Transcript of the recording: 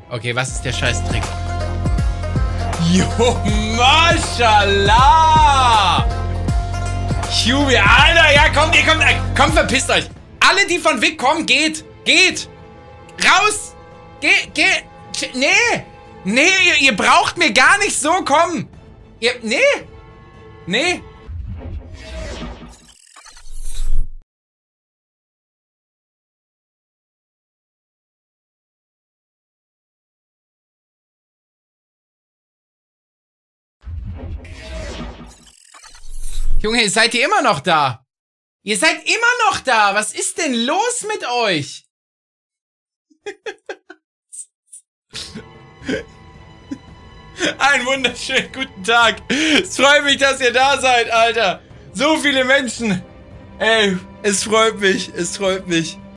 Okay, was ist der Scheißtrick? Jo, Mashallah! Hubi, Alter, ja, komm, ihr kommt, komm, verpisst euch! Alle, die von Vic kommen, geht! Geht! Raus! Geht! Nee! Nee, ihr braucht mir gar nicht so kommen! Nee! Nee! Junge, seid ihr immer noch da? Ihr seid immer noch da! Was ist denn los mit euch? Einen wunderschönen guten Tag. Es freut mich, dass ihr da seid, Alter. So viele Menschen. Ey, es freut mich. Es freut mich.